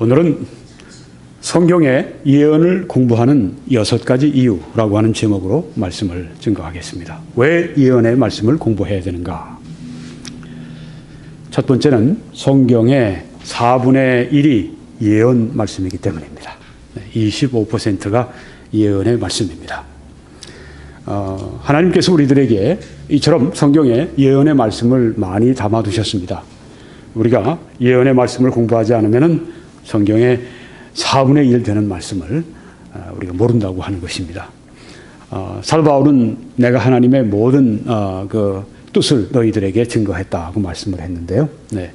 오늘은 성경의 예언을 공부하는 6가지 이유라고 하는 제목으로 말씀을 증거하겠습니다. 왜 예언의 말씀을 공부해야 되는가? 첫 번째는 성경의 4분의 1이 예언 말씀이기 때문입니다. 25%가 예언의 말씀입니다. 하나님께서 우리들에게 이처럼 성경에 예언의 말씀을 많이 담아두셨습니다. 우리가 예언의 말씀을 공부하지 않으면 성경의 4분의 1 되는 말씀을 우리가 모른다고 하는 것입니다. 사도 바울은 내가 하나님의 모든 그 뜻을 너희들에게 증거했다고 말씀을 했는데요.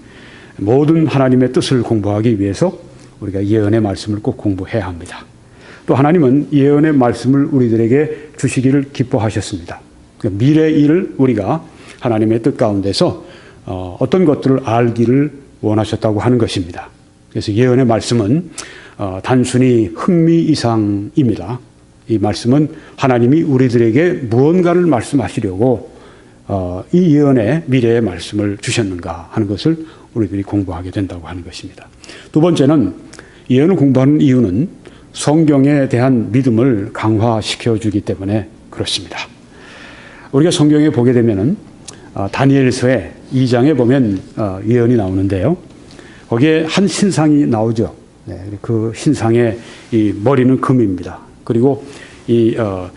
모든 하나님의 뜻을 공부하기 위해서 우리가 예언의 말씀을 꼭 공부해야 합니다. 또 하나님은 예언의 말씀을 우리들에게 주시기를 기뻐하셨습니다. 미래 일을 우리가 하나님의 뜻 가운데서 어떤 것들을 알기를 원하셨다고 하는 것입니다. 그래서 예언의 말씀은 단순히 흥미 이상입니다. 이 말씀은 하나님이 우리들에게 무언가를 말씀하시려고 이 예언의 미래의 말씀을 주셨는가 하는 것을 우리들이 공부하게 된다고 하는 것입니다. 두 번째는 예언을 공부하는 이유는 성경에 대한 믿음을 강화시켜 주기 때문에 그렇습니다. 우리가 성경에 보게 되면은 다니엘서의 2장에 보면 예언이 나오는데요. 거기에 한 신상이 나오죠. 그 신상의 이 머리는 금입니다. 그리고 이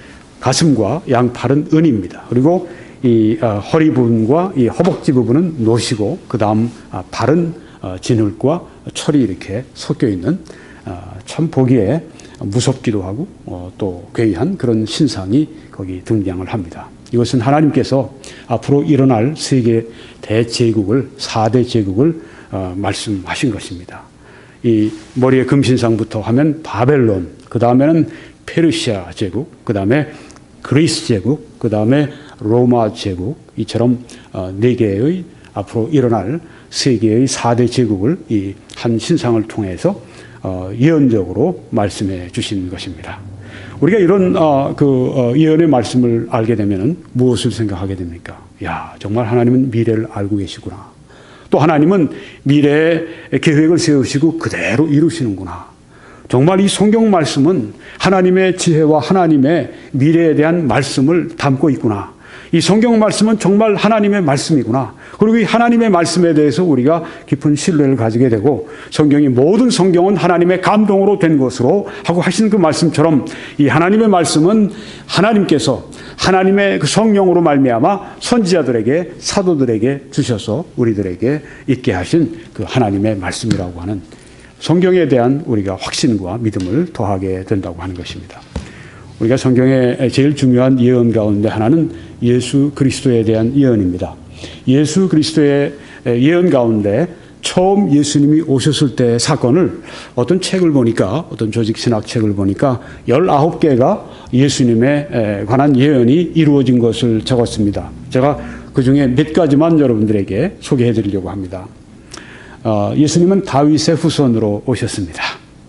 가슴과 양팔은 은입니다. 그리고 이 허리 부분과 이 허벅지 부분은 노시고 그 다음 발은 진흙과 철이 이렇게 섞여 있는 참 보기에 무섭기도 하고 또 괴이한 그런 신상이 거기 등장을 합니다. 이것은 하나님께서 앞으로 일어날 세계 대제국을 4대 제국을 말씀하신 것입니다. 이 머리에 금신상부터 하면 바벨론, 그 다음에는 페르시아 제국, 그 다음에 그리스 제국, 그 다음에 로마 제국, 이처럼 4개의 앞으로 일어날 세계의 4대 제국을 이 한 신상을 통해서 예언적으로 말씀해 주신 것입니다. 우리가 이런 예언의 말씀을 알게 되면 무엇을 생각하게 됩니까? 야, 정말 하나님은 미래를 알고 계시구나. 또 하나님은 미래의 계획을 세우시고 그대로 이루시는구나. 정말 이 성경 말씀은 하나님의 지혜와 하나님의 미래에 대한 말씀을 담고 있구나. 이 성경 말씀은 정말 하나님의 말씀이구나. 그리고 이 하나님의 말씀에 대해서 우리가 깊은 신뢰를 가지게 되고 성경이 모든 성경은 하나님의 감동으로 된 것으로 하고 하신 그 말씀처럼 이 하나님의 말씀은 하나님께서 하나님의 그 성령으로 말미암아 선지자들에게 사도들에게 주셔서 우리들에게 있게 하신 그 하나님의 말씀이라고 하는 성경에 대한 우리가 확신과 믿음을 더하게 된다고 하는 것입니다. 우리가 성경의 제일 중요한 예언 가운데 하나는 예수 그리스도에 대한 예언입니다. 예수 그리스도의 예언 가운데 처음 예수님이 오셨을 때의 사건을 어떤 책을 보니까 어떤 조직신학 책을 보니까 19개가 예수님에 관한 예언이 이루어진 것을 적었습니다. 제가 그중에 몇 가지만 여러분들에게 소개해 드리려고 합니다. 예수님은 다윗의 후손으로 오셨습니다.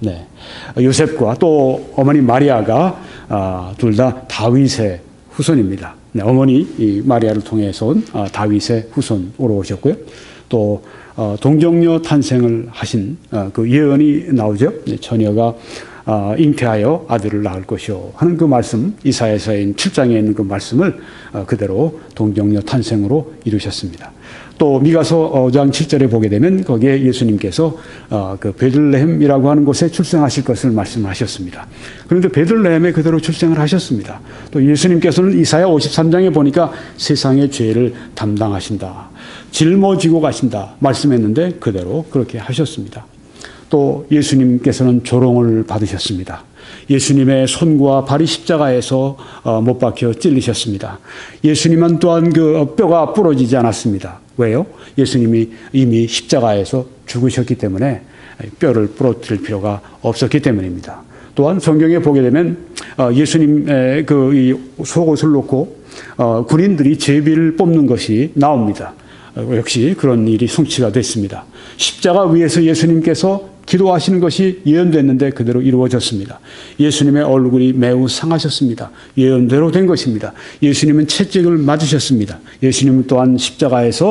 요셉과 또 어머니 마리아가 둘 다 다윗의 후손입니다. 어머니 이 마리아를 통해서 온 다윗의 후손으로 오셨고요. 또 동정녀 탄생을 하신 그 예언이 나오죠. 처녀가 잉태하여 아들을 낳을 것이요 하는 그 말씀, 이사야서의 7장에 있는 그 말씀을 그대로 동정녀 탄생으로 이루셨습니다. 또 미가서 5장 7절에 보게 되면 거기에 예수님께서 그 베들레헴이라고 하는 곳에 출생하실 것을 말씀하셨습니다. 그런데 베들레헴에 그대로 출생을 하셨습니다. 또 예수님께서는 이사야 53장에 보니까 세상의 죄를 담당하신다, 짊어지고 가신다 말씀했는데 그대로 그렇게 하셨습니다. 또 예수님께서는 조롱을 받으셨습니다. 예수님의 손과 발이 십자가에서 못 박혀 찔리셨습니다. 예수님은 또한 그 뼈가 부러지지 않았습니다. 왜요? 예수님이 이미 십자가에서 죽으셨기 때문에 뼈를 부러뜨릴 필요가 없었기 때문입니다. 또한 성경에 보게 되면 예수님의 이 속옷을 놓고 군인들이 제비를 뽑는 것이 나옵니다. 역시 그런 일이 성취가 됐습니다. 십자가 위에서 예수님께서 기도하시는 것이 예언됐는데 그대로 이루어졌습니다. 예수님의 얼굴이 매우 상하셨습니다. 예언대로 된 것입니다. 예수님은 채찍을 맞으셨습니다. 예수님은 또한 십자가에서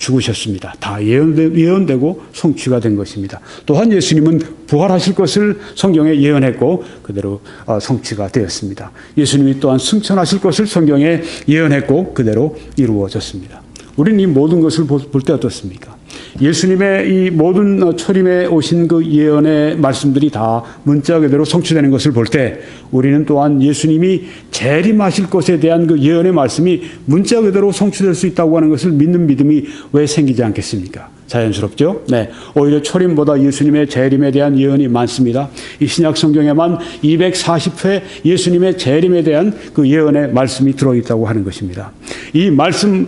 죽으셨습니다. 다 예언되고 성취가 된 것입니다. 또한 예수님은 부활하실 것을 성경에 예언했고 그대로 성취가 되었습니다. 예수님이 또한 승천하실 것을 성경에 예언했고 그대로 이루어졌습니다. 우리는 이 모든 것을 볼 때 어떻습니까? 예수님의 이 모든 초림에 오신 그 예언의 말씀들이 다 문자 그대로 성취되는 것을 볼 때 우리는 또한 예수님이 재림하실 것에 대한 그 예언의 말씀이 문자 그대로 성취될 수 있다고 하는 것을 믿는 믿음이 왜 생기지 않겠습니까? 자연스럽죠? 네. 오히려 초림보다 예수님의 재림에 대한 예언이 많습니다. 이 신약 성경에만 240회 예수님의 재림에 대한 그 예언의 말씀이 들어있다고 하는 것입니다. 이 말씀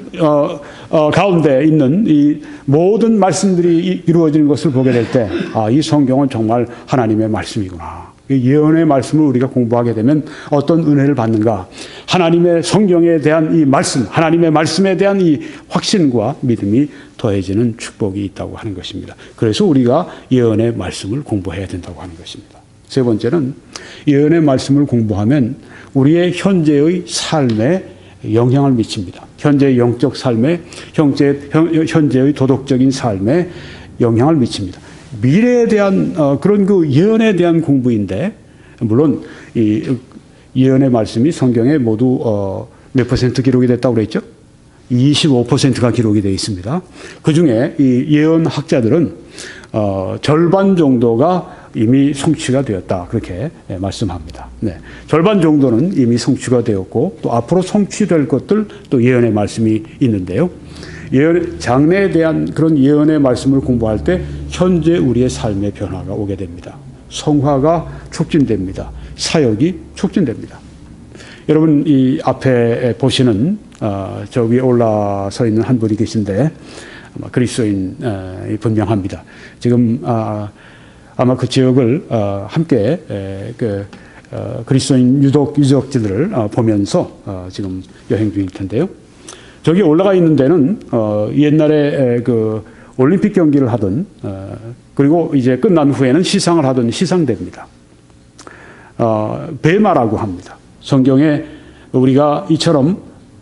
가운데 있는 이 모든 말씀들이 이루어지는 것을 보게 될 때, 이 성경은 정말 하나님의 말씀이구나. 예언의 말씀을 우리가 공부하게 되면 어떤 은혜를 받는가? 하나님의 성경에 대한 이 말씀, 하나님의 말씀에 대한 이 확신과 믿음이 더해지는 축복이 있다고 하는 것입니다. 그래서 우리가 예언의 말씀을 공부해야 된다고 하는 것입니다. 세 번째는 예언의 말씀을 공부하면 우리의 현재의 삶에 영향을 미칩니다. 현재의 영적 삶에, 현재의 도덕적인 삶에 영향을 미칩니다. 미래에 대한 그런 그 예언에 대한 공부인데, 물론 이 예언의 말씀이 성경에 모두 몇 퍼센트 기록이 됐다고 그랬죠? 25%가 기록이 되어 있습니다. 그 중에 이 예언학자들은 절반 정도가 이미 성취가 되었다. 그렇게 말씀합니다. 네. 절반 정도는 이미 성취가 되었고 또 앞으로 성취될 것들 또 예언의 말씀이 있는데요. 장래에 대한 그런 예언의 말씀을 공부할 때 현재 우리의 삶의 변화가 오게 됩니다. 성화가 촉진됩니다. 사역이 촉진됩니다. 여러분 이 앞에 보시는 저 위에 올라서 있는 한 분이 계신데 아마 그리스도인이 분명합니다. 지금 아마 그 지역을 함께 그리스도인 유적지들을 보면서 지금 여행 중일 텐데요. 저기 올라가 있는 데는 옛날에 그 올림픽 경기를 하던 그리고 이제 끝난 후에는 시상을 하던 시상대입니다. 베마라고 합니다. 성경에 우리가 이처럼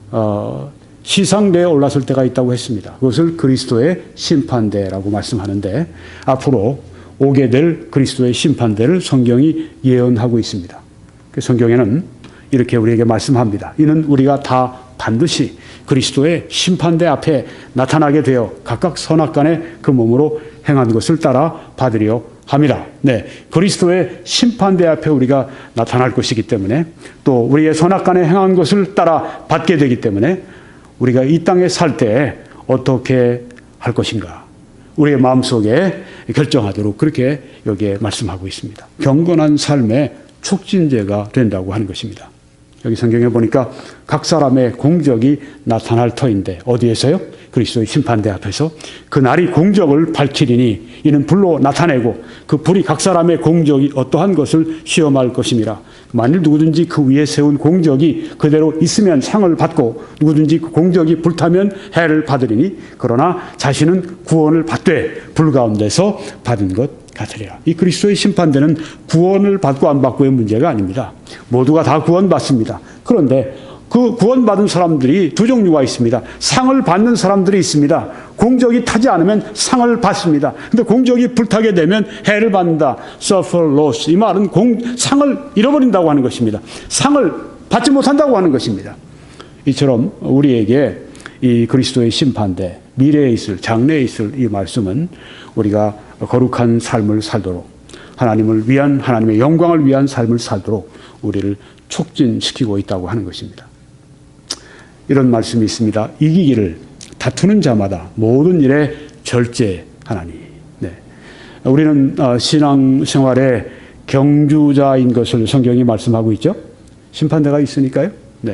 시상대에 올랐을 때가 있다고 했습니다. 그것을 그리스도의 심판대라고 말씀하는데 앞으로 오게 될 그리스도의 심판대를 성경이 예언하고 있습니다. 성경에는 이렇게 우리에게 말씀합니다. 이는 우리가 다 반드시 그리스도의 심판대 앞에 나타나게 되어 각각 선악간에 그 몸으로 행한 것을 따라 받으려 합니다. 네, 그리스도의 심판대 앞에 우리가 나타날 것이기 때문에 또 우리의 선악간에 행한 것을 따라 받게 되기 때문에 우리가 이 땅에 살 때 어떻게 할 것인가 우리의 마음속에 결정하도록 그렇게 여기에 말씀하고 있습니다. 경건한 삶의 촉진제가 된다고 하는 것입니다. 여기 성경에 보니까 각 사람의 공적이 나타날 터인데 어디에서요? 그리스도의 심판대 앞에서 그 날이 공적을 밝히리니 이는 불로 나타내고 그 불이 각 사람의 공적이 어떠한 것을 시험할 것임이라. 만일 누구든지 그 위에 세운 공적이 그대로 있으면 상을 받고 누구든지 그 공적이 불타면 해를 받으리니 그러나 자신은 구원을 받되 불 가운데서 받은 것 같으리라. 이 그리스도의 심판대는 구원을 받고 안 받고의 문제가 아닙니다. 모두가 다 구원받습니다. 그런데 그 구원받은 사람들이 두 종류가 있습니다. 상을 받는 사람들이 있습니다. 공적이 타지 않으면 상을 받습니다. 근데 공적이 불타게 되면 해를 받는다. suffer loss. 이 말은 상을 잃어버린다고 하는 것입니다. 상을 받지 못한다고 하는 것입니다. 이처럼 우리에게 이 그리스도의 심판대, 미래에 있을, 장래에 있을 이 말씀은 우리가 거룩한 삶을 살도록 하나님을 위한, 하나님의 영광을 위한 삶을 살도록 우리를 촉진시키고 있다고 하는 것입니다. 이런 말씀이 있습니다. 이기기를 다투는 자마다 모든 일에 절제하나니. 네. 우리는 신앙생활의 경주자인 것을 성경이 말씀하고 있죠. 심판대가 있으니까요. 네.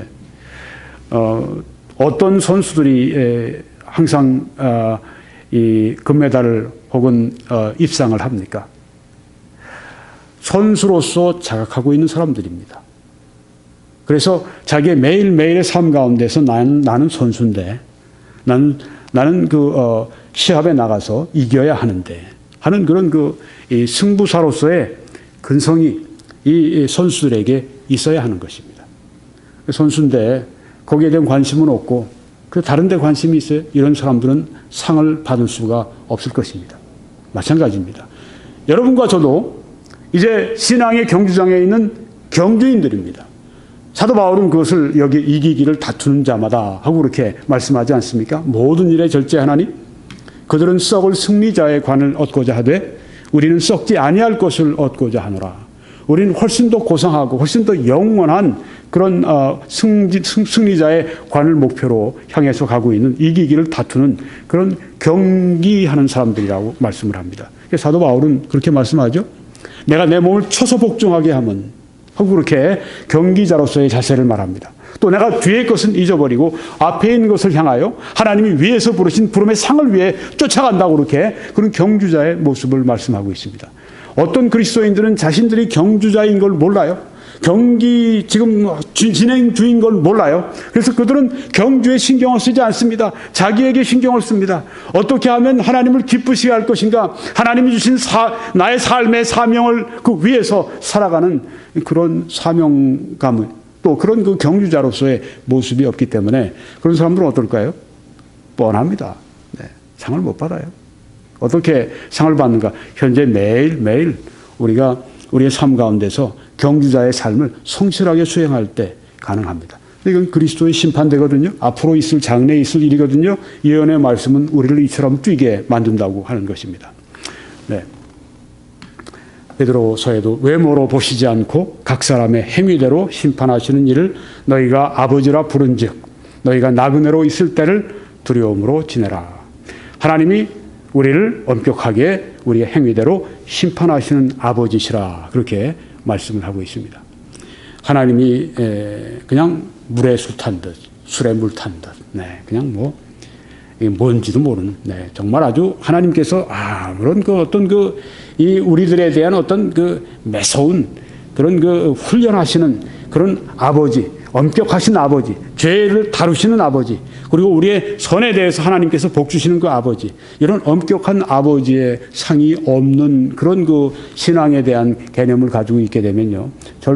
어떤 선수들이 항상 이 금메달을 혹은 입상을 합니까? 선수로서 자각하고 있는 사람들입니다. 그래서 자기의 매일매일의 삶 가운데서 나는 선수인데 나는 그 시합에 나가서 이겨야 하는데 하는 그런 이 승부사로서의 근성이 이 선수들에게 있어야 하는 것입니다. 선수인데 거기에 대한 관심은 없고 그 다른 데 관심이 있어요? 이런 사람들은 상을 받을 수가 없을 것입니다. 마찬가지입니다. 여러분과 저도 이제 신앙의 경주장에 있는 경주인들입니다. 사도 바울은 그것을 여기 이기기를 다투는 자마다 하고 그렇게 말씀하지 않습니까? 모든 일에 절제하나니 그들은 썩을 승리자의 관을 얻고자 하되 우리는 썩지 아니할 것을 얻고자 하노라. 우리는 훨씬 더 고상하고 훨씬 더 영원한 그런 승리자의 관을 목표로 향해서 가고 있는 이기기를 다투는 그런 경기하는 사람들이라고 말씀을 합니다. 사도 바울은 그렇게 말씀하죠. 내가 내 몸을 쳐서 복종하게 하면 하고 그렇게 경기자로서의 자세를 말합니다. 또 내가 뒤의 것은 잊어버리고 앞에 있는 것을 향하여 하나님이 위에서 부르신 부름의 상을 위해 쫓아간다고 그렇게 그런 경주자의 모습을 말씀하고 있습니다. 어떤 그리스도인들은 자신들이 경주자인 걸 몰라요. 경기 지금 진행 중인 걸 몰라요. 그래서 그들은 경주에 신경을 쓰지 않습니다. 자기에게 신경을 씁니다. 어떻게 하면 하나님을 기쁘시게 할 것인가. 하나님이 주신 나의 삶의 사명을 그 위에서 살아가는 그런 사명감을 또 그런 그 경주자로서의 모습이 없기 때문에 그런 사람들은 어떨까요? 뻔합니다. 네, 상을 못 받아요. 어떻게 상을 받는가? 현재 매일매일 우리가 우리의 삶 가운데서 경주자의 삶을 성실하게 수행할 때 가능합니다. 이건 그리스도의 심판되거든요. 앞으로 있을 장래에 있을 일이거든요. 예언의 말씀은 우리를 이처럼 뛰게 만든다고 하는 것입니다. 네. 베드로서에도 외모로 보시지 않고 각 사람의 행위대로 심판하시는 이를 너희가 아버지라 부른즉 너희가 나그네로 있을 때를 두려움으로 지내라. 하나님이 우리를 엄격하게 우리의 행위대로 심판하시는 아버지시라 그렇게 말씀을 하고 있습니다. 하나님이 그냥 물에 술 탄 듯, 술에 물 탄 듯, 네, 그냥 뭐 뭔지도 모르는, 네, 정말 아주 하나님께서 그런 그 어떤 이 우리들에 대한 어떤 그 매서운 그런 그 훈련하시는 그런 아버지, 엄격하신 아버지, 죄를 다루시는 아버지, 그리고 우리의 선에 대해서 하나님께서 복 주시는 그 아버지, 이런 엄격한 아버지의 상이 없는 그런 그 신앙에 대한 개념을 가지고 있게 되면요,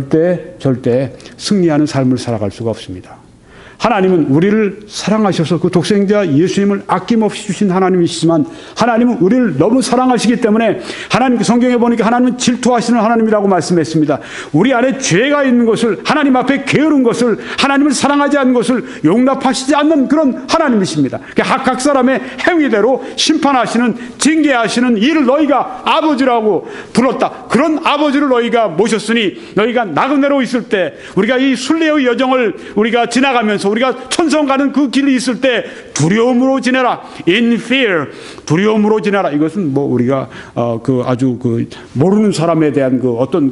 절대 승리하는 삶을 살아갈 수가 없습니다. 하나님은 우리를 사랑하셔서 그 독생자 예수님을 아낌없이 주신 하나님이시지만 하나님은 우리를 너무 사랑하시기 때문에 하나님 성경에 보니까 하나님은 질투하시는 하나님이라고 말씀했습니다. 우리 안에 죄가 있는 것을 하나님 앞에 게으른 것을 하나님을 사랑하지 않는 것을 용납하시지 않는 그런 하나님이십니다. 각 사람의 행위대로 심판하시는 징계하시는 이를 너희가 아버지라고 불렀다. 그런 아버지를 너희가 모셨으니 너희가 나그네로 있을 때 우리가 이 순례의 여정을 우리가 지나가면서 우리가 천성 가는 그 길이 있을 때 두려움으로 지내라. In fear. 두려움으로 지내라. 이것은 뭐 우리가 아주 모르는 사람에 대한 어떤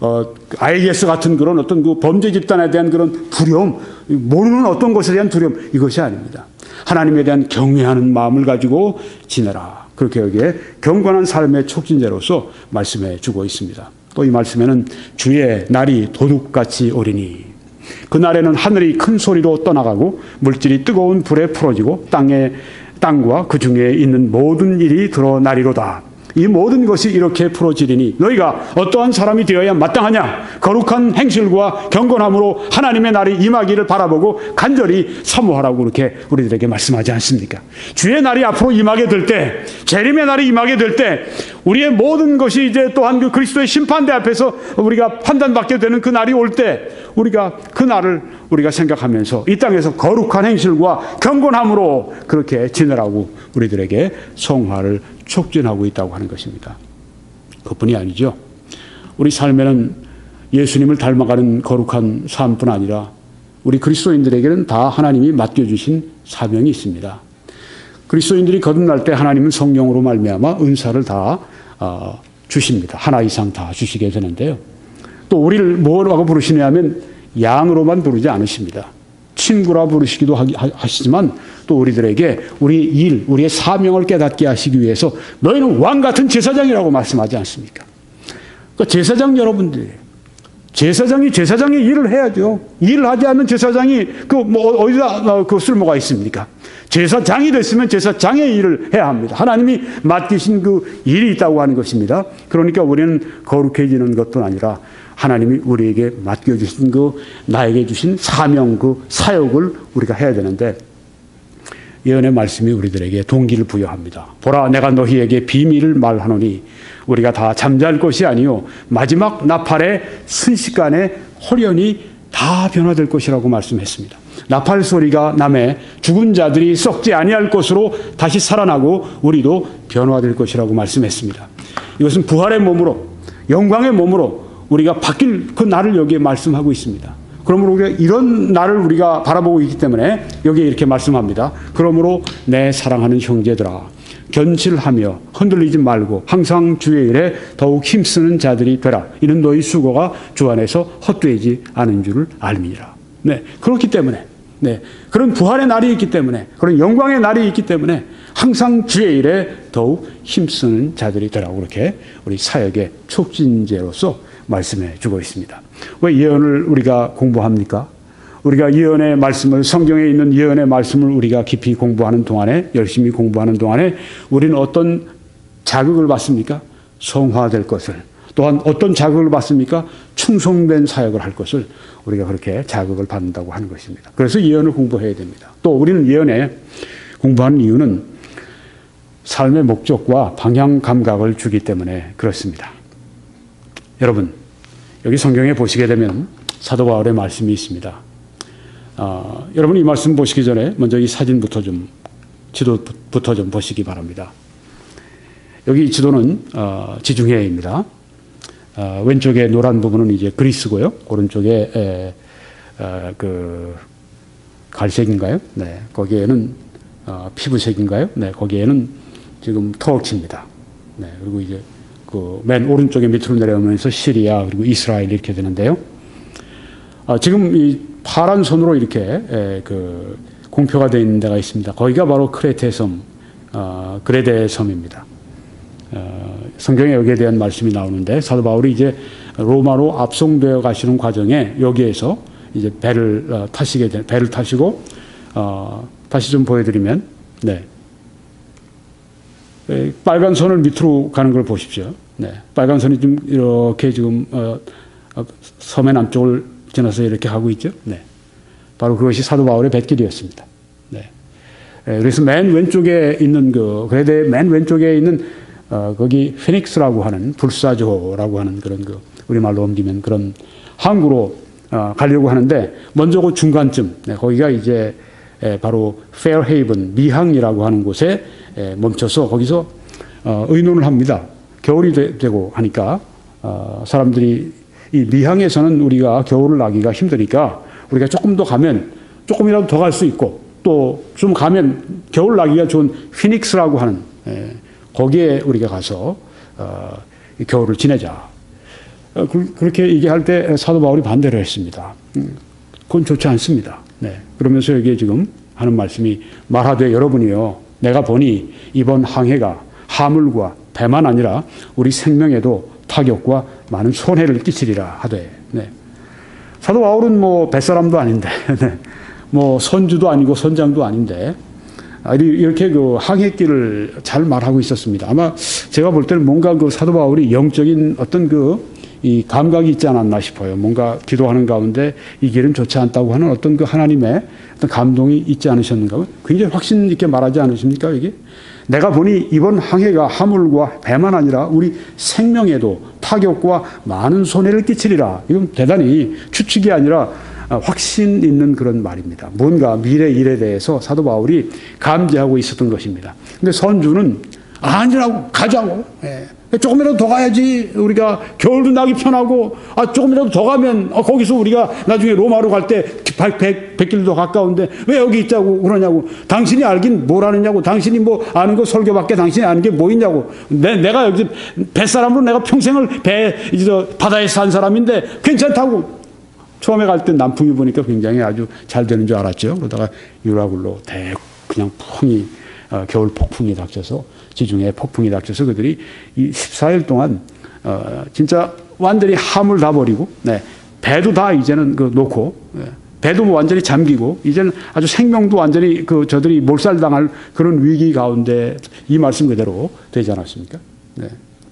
IS 같은 그런 어떤 범죄 집단에 대한 그런 두려움, 모르는 어떤 것에 대한 두려움, 이것이 아닙니다. 하나님에 대한 경외하는 마음을 가지고 지내라. 그렇게 여기에 경건한 삶의 촉진제로서 말씀해 주고 있습니다. 또 이 말씀에는 주의 날이 도둑같이 오리니 그날에는 하늘이 큰 소리로 떠나가고 물질이 뜨거운 불에 풀어지고 땅과 그 중에 있는 모든 일이 드러나리로다. 이 모든 것이 이렇게 풀어지리니 너희가 어떠한 사람이 되어야 마땅하냐? 거룩한 행실과 경건함으로 하나님의 날이 임하기를 바라보고 간절히 사모하라고 그렇게 우리들에게 말씀하지 않습니까? 주의 날이 앞으로 임하게 될 때, 재림의 날이 임하게 될 때 우리의 모든 것이 이제 또한 그 그리스도의 심판대 앞에서 우리가 판단받게 되는 그 날이 올 때 우리가 그 날을 우리가 생각하면서 이 땅에서 거룩한 행실과 경건함으로 그렇게 지내라고 우리들에게 성화를 촉진하고 있다고 하는 것입니다. 그뿐이 아니죠. 우리 삶에는 예수님을 닮아가는 거룩한 삶뿐 아니라 우리 그리스도인들에게는 다 하나님이 맡겨주신 사명이 있습니다. 그리스도인들이 거듭날 때 하나님은 성령으로 말미암아 은사를 다 주십니다. 하나 이상 다 주시게 되는데요. 또 우리를 뭐라고 부르시냐면 양으로만 부르지 않으십니다. 친구라 부르시기도 하시지만 또 우리들에게 우리의 사명을 깨닫게 하시기 위해서 너희는 왕 같은 제사장이라고 말씀하지 않습니까? 그러니까 제사장 여러분들, 제사장이 제사장의 일을 해야죠. 일을 하지 않는 제사장이 어디다 쓸모가 있습니까? 제사장이 됐으면 제사장의 일을 해야 합니다. 하나님이 맡기신 그 일이 있다고 하는 것입니다. 그러니까 우리는 거룩해지는 것도 아니라 하나님이 우리에게 맡겨주신 나에게 주신 사명, 사역을 우리가 해야 되는데 예언의 말씀이 우리들에게 동기를 부여합니다. 보라, 내가 너희에게 비밀을 말하노니 우리가 다 잠잘 것이 아니요 마지막 나팔의 순식간에 홀연히 다 변화될 것이라고 말씀했습니다. 나팔 소리가 남에 죽은 자들이 썩지 아니할 것으로 다시 살아나고 우리도 변화될 것이라고 말씀했습니다. 이것은 부활의 몸으로, 영광의 몸으로 우리가 바뀔 그 날을 여기에 말씀하고 있습니다. 그러므로 우리가 이런 날을 우리가 바라보고 있기 때문에 여기에 이렇게 말씀합니다. 그러므로 내 사랑하는 형제들아, 견실하며 흔들리지 말고 항상 주의 일에 더욱 힘쓰는 자들이 되라. 이는 너희 수고가 주 안에서 헛되지 않은 줄을 알미니라. 네, 그렇기 때문에, 네, 그런 부활의 날이 있기 때문에, 그런 영광의 날이 있기 때문에 항상 주의 일에 더욱 힘쓰는 자들이 되라고 그렇게 우리 사역의 촉진제로서 말씀해 주고 있습니다. 왜 예언을 우리가 공부합니까? 우리가 예언의 말씀을, 성경에 있는 예언의 말씀을 우리가 깊이 공부하는 동안에, 열심히 공부하는 동안에 우리는 어떤 자극을 받습니까? 성화될 것을. 또한 어떤 자극을 받습니까? 충성된 사역을 할 것을 우리가 그렇게 자극을 받는다고 하는 것입니다. 그래서 예언을 공부해야 됩니다. 또 우리는 예언에 공부하는 이유는 삶의 목적과 방향 감각을 주기 때문에 그렇습니다. 여러분, 여기 성경에 보시게 되면 사도 바울의 말씀이 있습니다. 여러분 이 말씀 보시기 전에 먼저 이 사진부터 좀, 지도부터 좀 보시기 바랍니다. 여기 이 지도는 지중해입니다. 왼쪽에 노란 부분은 이제 그리스고요. 오른쪽에 그 갈색인가요? 네, 거기에는 피부색인가요? 네, 거기에는 지금 터키입니다. 네, 그리고 이제 그 맨 오른쪽에 밑으로 내려오면서 시리아 그리고 이스라엘 이렇게 되는데요. 지금 이 파란 선으로 이렇게 그 공표가 되어 있는 데가 있습니다. 거기가 바로 크레테 섬, 그레데 섬입니다. 성경에 여기에 대한 말씀이 나오는데 사도 바울이 이제 로마로 압송되어 가시는 과정에 여기에서 이제 배를 타시고 다시 좀 보여드리면, 네. 빨간 선을 밑으로 가는 걸 보십시오. 네. 빨간 선이 좀 이렇게 지금 섬의 남쪽을 지나서 이렇게 가고 있죠. 네. 바로 그것이 사도 바울의 뱃길이었습니다. 네. 그래서 맨 왼쪽에 있는 그레데 맨 왼쪽에 있는 거기 피닉스라고 하는 불사조라고 하는 그런 우리말로 옮기면 그런 항구로 가려고 하는데 먼저 그 중간쯤, 네, 거기가 이제 바로 페어헤이븐 미항이라고 하는 곳에 멈춰서 거기서 의논을 합니다. 겨울이 되고 하니까 사람들이 이 미항에서는 우리가 겨울을 나기가 힘드니까 우리가 조금 더 가면 조금이라도 더 갈 수 있고 또 좀 가면 겨울 나기가 좋은 피닉스라고 하는 거기에 우리가 가서 겨울을 지내자. 그렇게 얘기할 때 사도 바울이 반대를 했습니다. 그건 좋지 않습니다. 네. 그러면서 여기에 지금 하는 말씀이 말하되 여러분이요 내가 보니 이번 항해가 하물과 배만 아니라 우리 생명에도 타격과 많은 손해를 끼치리라 하되. 네. 사도 바울은 뭐 뱃사람도 아닌데 네. 뭐 선주도 아니고 선장도 아닌데 이렇게 그 항해길을 잘 말하고 있었습니다. 아마 제가 볼 때는 뭔가 그 사도 바울이 영적인 어떤 이 감각이 있지 않았나 싶어요. 뭔가 기도하는 가운데 이 길은 좋지 않다고 하는 어떤 그 하나님의 어떤 감동이 있지 않으셨는가? 굉장히 확신 있게 말하지 않으십니까, 이게? 내가 보니 이번 항해가 하물과 배만 아니라 우리 생명에도 타격과 많은 손해를 끼치리라. 이건 대단히 추측이 아니라 확신 있는 그런 말입니다. 뭔가 미래 일에 대해서 사도 바울이 감지하고 있었던 것입니다. 근데 선주는 아니라고 가자고. 예. 조금이라도 더 가야지 우리가 겨울도 나기 편하고 조금이라도 더 가면 거기서 우리가 나중에 로마로 갈 때 100길 더 가까운데 왜 여기 있자고 그러냐고. 당신이 알긴 뭘 아느냐고. 당신이 뭐 아는 거 설교밖에 당신이 아는 게 뭐 있냐고. 내가 여기 뱃사람으로 내가 평생을 바다에 산 사람인데 괜찮다고. 처음에 갈 때 남풍이 보니까 굉장히 아주 잘 되는 줄 알았죠. 그러다가 유라굴로 그냥 풍이 겨울 폭풍이 닥쳐서 지중해 폭풍이 닥쳐서 그들이 이 14일 동안 진짜 완전히 함을 다 버리고 네, 배도 다 이제는 놓고 배도 완전히 잠기고 이제는 아주 생명도 완전히 저들이 몰살당할 그런 위기 가운데 이 말씀 그대로 되지 않았습니까? 네.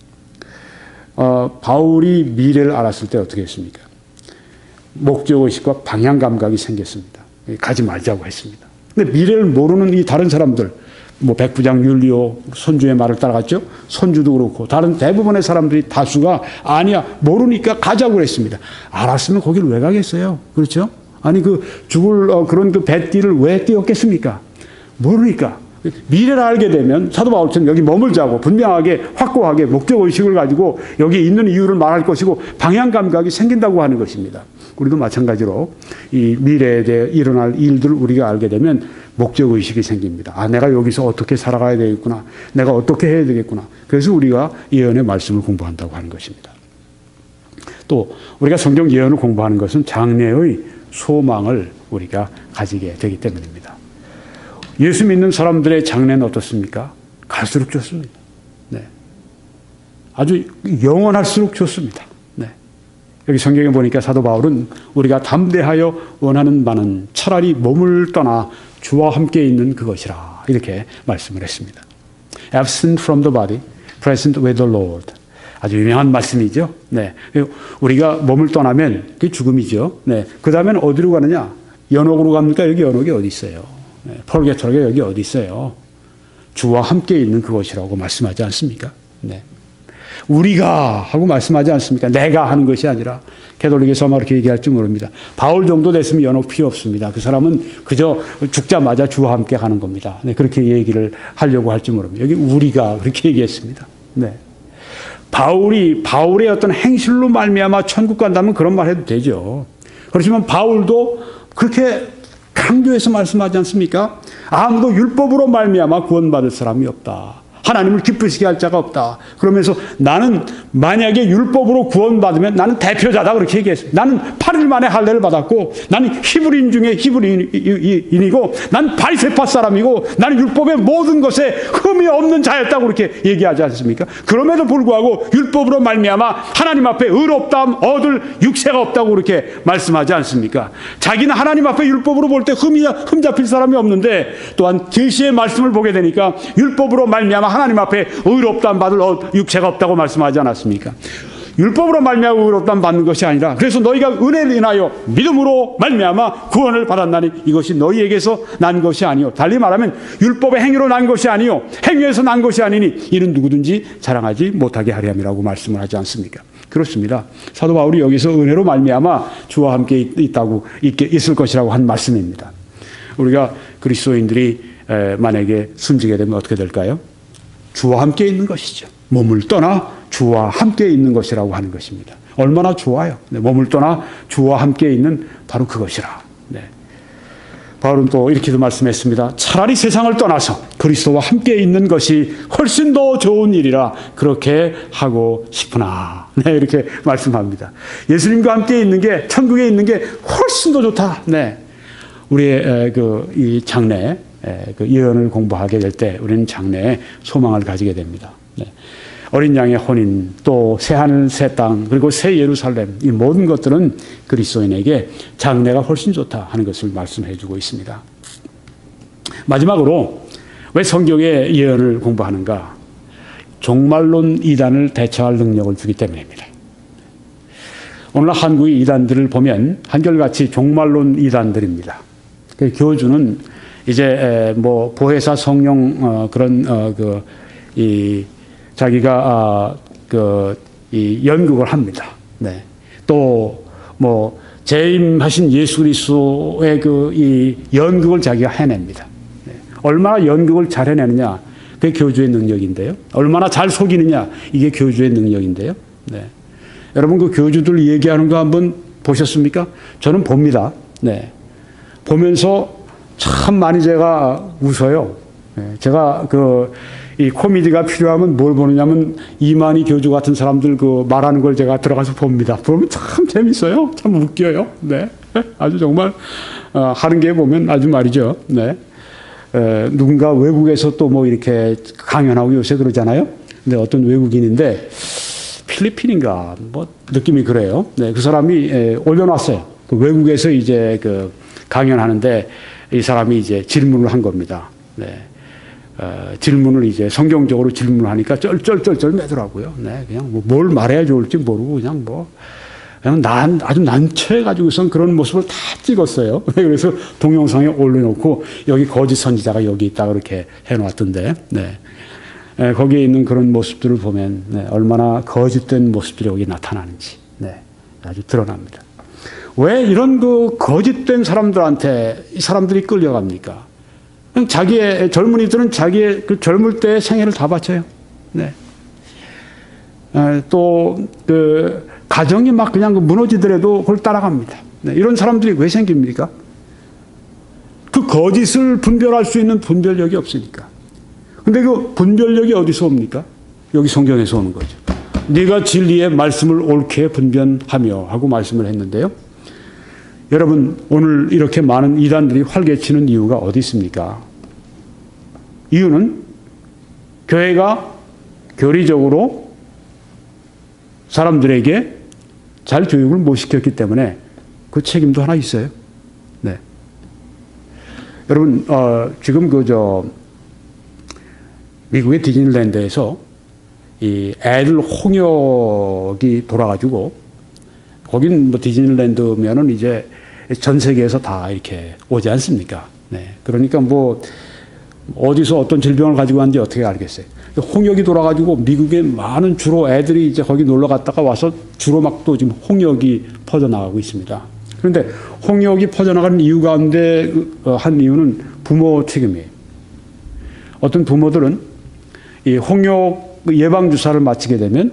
바울이 미래를 알았을 때 어떻게 했습니까? 목적의식과 방향 감각이 생겼습니다. 가지 말자고 했습니다. 근데 미래를 모르는 이 다른 사람들, 뭐 백부장 율리오 손주의 말을 따라갔죠. 손주도 그렇고 다른 대부분의 사람들이 다수가 아니야 모르니까 가자고 그랬습니다. 알았으면 거기를 왜 가겠어요? 그렇죠? 아니 그 죽을 그런 그 뱃길을 왜 뛰었겠습니까? 모르니까. 미래를 알게 되면 사도 바울처럼 여기 머물자고 분명하게 확고하게 목적의식을 가지고 여기 있는 이유를 말할 것이고 방향 감각이 생긴다고 하는 것입니다. 우리도 마찬가지로 이 미래에 대해 일어날 일들을 우리가 알게 되면 목적의식이 생깁니다. 아, 내가 여기서 어떻게 살아가야 되겠구나. 내가 어떻게 해야 되겠구나. 그래서 우리가 예언의 말씀을 공부한다고 하는 것입니다. 또 우리가 성경 예언을 공부하는 것은 장래의 소망을 우리가 가지게 되기 때문입니다. 예수 믿는 사람들의 장래는 어떻습니까? 갈수록 좋습니다. 네. 아주 영원할수록 좋습니다. 네. 여기 성경에 보니까 사도 바울은 우리가 담대하여 원하는 바는 차라리 몸을 떠나 주와 함께 있는 그것이라 이렇게 말씀을 했습니다. Absent from the body, present with the Lord. 아주 유명한 말씀이죠. 네. 우리가 몸을 떠나면 그게 죽음이죠. 네. 그 다음에는 어디로 가느냐? 연옥으로 갑니까? 여기 연옥이 어디 있어요? 네. 펄게토리가 여기 어디 있어요? 주와 함께 있는 그것이라고 말씀하지 않습니까? 네. 우리가 하고 말씀하지 않습니까? 내가 하는 것이 아니라 캐톨릭에서 아마 그렇게 얘기할지 모릅니다. 바울 정도 됐으면 연옥 필요 없습니다. 그 사람은 그저 죽자마자 주와 함께 가는 겁니다. 네. 그렇게 얘기를 하려고 할지 모릅니다. 여기 우리가 그렇게 얘기했습니다. 네. 바울의 어떤 행실로 말미암아 천국 간다면 그런 말 해도 되죠. 그렇지만 바울도 그렇게 강조해서 말씀하지 않습니까? 아무도 율법으로 말미암아 구원받을 사람이 없다. 하나님을 기쁘시게 할 자가 없다. 그러면서 나는 만약에 율법으로 구원받으면 나는 대표자다 그렇게 얘기했습니다. 나는 8일 만에 할례를 받았고 나는 히브리인 중에 히브리인이고 난 바리새파 사람이고 나는 율법의 모든 것에 흠이 없는 자였다고 그렇게 얘기하지 않습니까? 그럼에도 불구하고 율법으로 말미암아 하나님 앞에 의롭다함 얻을 육체가 없다고 그렇게 말씀하지 않습니까? 자기는 하나님 앞에 율법으로 볼 때 흠 잡힐 사람이 없는데 또한 계시의 말씀을 보게 되니까 율법으로 말미암아 하나님 앞에 의롭다함 받을 육체가 없다고 말씀하지 않았습니까? 율법으로 말미암아 의롭다함 받는 것이 아니라 그래서 너희가 은혜를 인하여 믿음으로 말미암아 구원을 받았나니 이것이 너희에게서 난 것이 아니요 달리 말하면 율법의 행위로 난 것이 아니요 행위에서 난 것이 아니니 이는 누구든지 자랑하지 못하게 하려 함이라고 말씀을 하지 않습니까? 그렇습니다. 사도 바울이 여기서 은혜로 말미암아 주와 함께 있을 것이라고 한 말씀입니다. 우리가 그리스도인들이 만약에 숨지게 되면 어떻게 될까요? 주와 함께 있는 것이죠. 몸을 떠나 주와 함께 있는 것이라고 하는 것입니다. 얼마나 좋아요. 네, 몸을 떠나 주와 함께 있는 바로 그것이라. 네. 바울은 또 이렇게도 말씀했습니다. 차라리 세상을 떠나서 그리스도와 함께 있는 것이 훨씬 더 좋은 일이라 그렇게 하고 싶으나. 네, 이렇게 말씀합니다. 예수님과 함께 있는 게 천국에 있는 게 훨씬 더 좋다. 네. 우리의 이 장래 그 예언을 공부하게 될 때 우리는 장래에 소망을 가지게 됩니다. 네. 어린 양의 혼인, 또 새하늘 새 땅, 그리고 새 예루살렘 이 모든 것들은 그리스도인에게 장래가 훨씬 좋다 하는 것을 말씀해 주고 있습니다. 마지막으로 왜 성경의 예언을 공부하는가? 종말론 이단을 대처할 능력을 주기 때문입니다. 오늘 한국의 이단들을 보면 한결같이 종말론 이단들입니다. 그 교주는 이제 뭐 보혜사 성령 자기가 이 연극을 합니다. 네. 또 뭐 재림하신 예수 그리스도의 이 연극을 자기가 해냅니다. 네. 얼마나 연극을 잘 해내느냐 그게 교주의 능력인데요. 얼마나 잘 속이느냐 이게 교주의 능력인데요. 네. 여러분 그 교주들 얘기하는 거 한번 보셨습니까? 저는 봅니다. 네. 보면서 참 많이 제가 웃어요. 제가 이 코미디가 필요하면 뭘 보느냐면 이만희 교주 같은 사람들 말하는 걸 제가 들어가서 봅니다. 보면 참 재밌어요. 참 웃겨요. 네. 아주 정말, 하는 게 보면 아주 말이죠. 네. 누군가 외국에서 또 뭐 이렇게 강연하고 요새 그러잖아요. 근데 어떤 외국인인데 필리핀인가 뭐 느낌이 그래요. 네. 그 사람이 올려놨어요. 그 외국에서 이제 강연하는데 이 사람이 이제 질문을 한 겁니다. 네. 질문을 이제 성경적으로 질문을 하니까 쩔쩔쩔쩔 매더라고요. 네. 그냥 뭘 말해야 좋을지 모르고 그냥 그냥 아주 난처해가지고선 그런 모습을 다 찍었어요. 그래서 동영상에 올려놓고 여기 거짓 선지자가 여기 있다 그렇게 해놓았던데, 네. 거기에 있는 그런 모습들을 보면 네, 얼마나 거짓된 모습들이 여기 나타나는지 네, 아주 드러납니다. 왜 이런 그 거짓된 사람들한테 이 사람들이 끌려갑니까? 그냥 자기의 젊은이들은 자기의 그 젊을 때의 생애를 다 바쳐요. 네. 또 그 가정이 막 그냥 무너지더라도 그걸 따라갑니다. 네. 이런 사람들이 왜 생깁니까? 그 거짓을 분별할 수 있는 분별력이 없으니까. 근데 그 분별력이 어디서 옵니까? 여기 성경에서 오는 거죠. 네가 진리의 말씀을 옳게 분별하며 하고 말씀을 했는데요. 여러분 오늘 이렇게 많은 이단들이 활개치는 이유가 어디 있습니까? 이유는 교회가 교리적으로 사람들에게 잘 교육을 못 시켰기 때문에 그 책임도 하나 있어요. 네. 여러분 지금 미국의 디즈니랜드에서 이 애들 홍역이 돌아가지고 거긴 뭐 디즈니랜드면은 이제 전 세계에서 다 이렇게 오지 않습니까? 네. 그러니까 뭐 어디서 어떤 질병을 가지고 왔는지 어떻게 알겠어요? 홍역이 돌아가지고 미국의 많은 주로 애들이 이제 거기 놀러 갔다가 와서 주로 막 또 지금 홍역이 퍼져나가고 있습니다. 그런데 홍역이 퍼져나가는 이유 가운데 한 이유는 부모 책임이에요. 어떤 부모들은 이 홍역 예방 주사를 맞히게 되면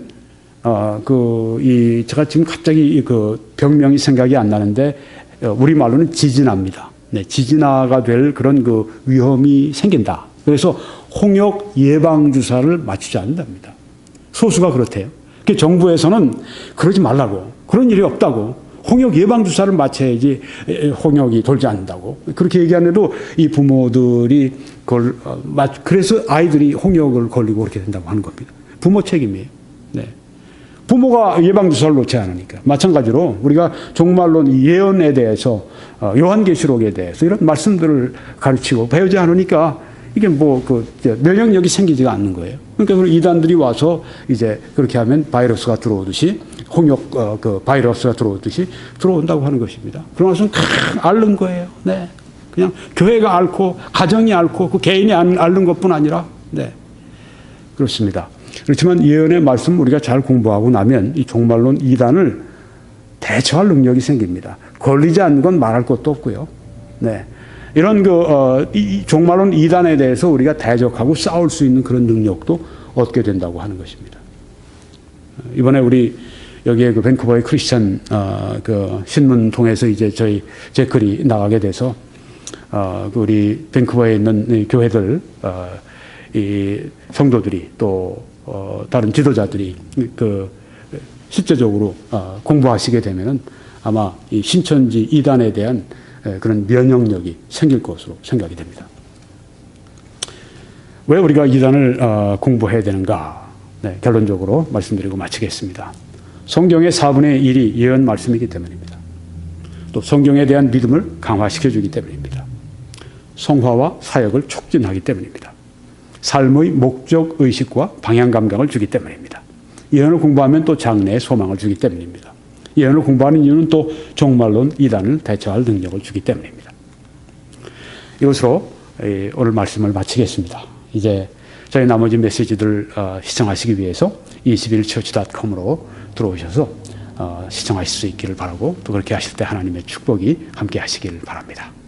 제가 지금 갑자기 그 병명이 생각이 안 나는데 우리 말로는 지진아입니다. 네, 지진아가 될 그런 그 위험이 생긴다. 그래서 홍역 예방 주사를 맞추지 않는답니다. 소수가 그렇대요. 그 정부에서는 그러지 말라고, 그런 일이 없다고, 홍역 예방 주사를 맞춰야지 홍역이 돌지 않는다고 그렇게 얘기하는데도 이 부모들이 그걸 그래서 아이들이 홍역을 걸리고 그렇게 된다고 하는 겁니다. 부모 책임이에요. 네. 부모가 예방 주사를 놓지 않으니까. 마찬가지로 우리가 종말론 예언에 대해서 요한계시록에 대해서 이런 말씀들을 가르치고 배우지 않으니까 이게 면역력이 생기지가 않는 거예요. 그러니까 이단들이 와서 이제 그렇게 하면 바이러스가 들어오듯이 홍역 바이러스가 들어오듯이 들어온다고 하는 것입니다. 그러고서 앓는 거예요. 네. 그냥 교회가 앓고 가정이 앓고 그 개인이 앓는 것뿐 아니라 네. 그렇습니다. 그렇지만 예언의 말씀 우리가 잘 공부하고 나면 이 종말론 이단을 대처할 능력이 생깁니다. 걸리지 않는 건 말할 것도 없고요. 네. 이런 이 종말론 이단에 대해서 우리가 대적하고 싸울 수 있는 그런 능력도 얻게 된다고 하는 것입니다. 이번에 우리 여기에 밴쿠버의 크리스천 신문 통해서 이제 제 글이 나가게 돼서 우리 밴쿠버에 있는 교회들 이 성도들이 또 다른 지도자들이 실제적으로 공부하시게 되면은 아마 이 신천지 이단에 대한 그런 면역력이 생길 것으로 생각이 됩니다. 왜 우리가 이단을 공부해야 되는가? 네, 결론적으로 말씀드리고 마치겠습니다. 성경의 4분의 1이 예언 말씀이기 때문입니다. 또 성경에 대한 믿음을 강화시켜주기 때문입니다. 성화와 사역을 촉진하기 때문입니다. 삶의 목적 의식과 방향 감각을 주기 때문입니다. 예언을 공부하면 또 장래의 소망을 주기 때문입니다. 예언을 공부하는 이유는 또 종말론 이단을 대처할 능력을 주기 때문입니다. 이것으로 오늘 말씀을 마치겠습니다. 이제 저희 나머지 메시지들 시청하시기 위해서 21church.com으로 들어오셔서 시청하실 수 있기를 바라고 또 그렇게 하실 때 하나님의 축복이 함께 하시기를 바랍니다.